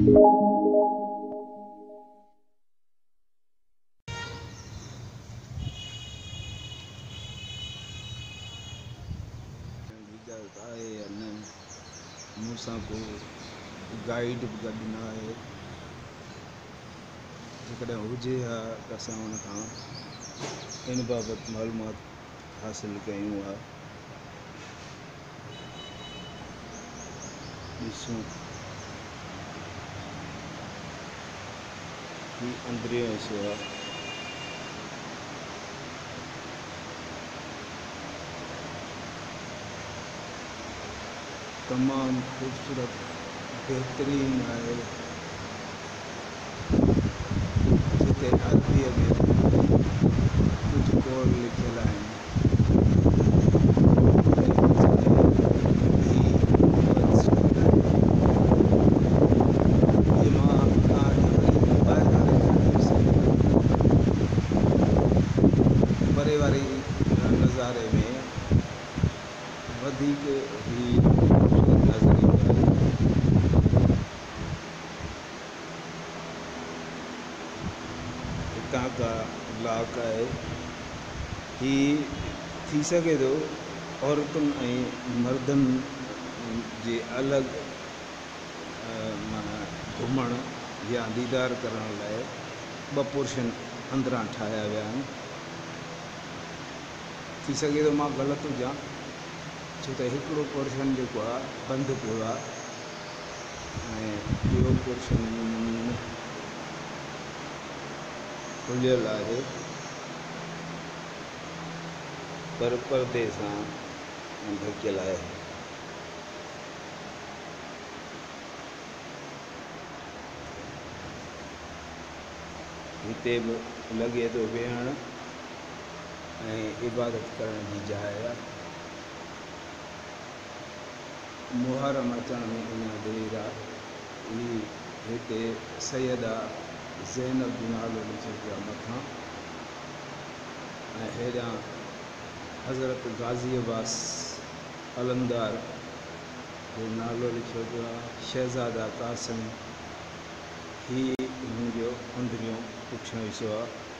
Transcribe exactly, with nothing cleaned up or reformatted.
इजाज़त आहे या न मूंसां को गाइड बि गॾु न आहे जेकॾहिं हुजे हा त असां हुन खां इन बाबति मालूमात हासिल कयूं हा। ॾिसूं ही अंदरियो हिसो आहे। तमामु ख़ूबसूरत बेहतरीन आहे जिते अरबीअ में कुझु बोल लिखियल आहिनि। परे वारे नज़ारे में वधीक ही नज़र ईंदो आहे। हितां का इलाक़ आहे ही थी सघे थो औरतुनि ऐं मर्दनि जे अलॻि माना घुमण या दीदार करण लाइ ॿ पोर्शन अंदरां ठाहिया विया आहिनि। थी सघे थो मां ग़लति हुजां छो त हिकिड़ो पोर्शन जेको आहे बंदि पियो आहे ऐं ॿियो पोर्शन खुलियल आहे पर परदे सां ढकियल आहे। हिते बि लॻे थो वेहण ऐं इबादत करण जी जाइ आहे। मुहर्रम अचण में अञा देरि आहे। ही हिते सैयदा ज़ैनब जो नालो लिखियो पियो आहे मथां ऐं हेॾां हज़रत गाज़ी अब्बास अलमदार जो नालो लिखियो पियो आहे। शहज़ादा कासिम ही हिन जो अंदरियों पुठियों हिसो आहे।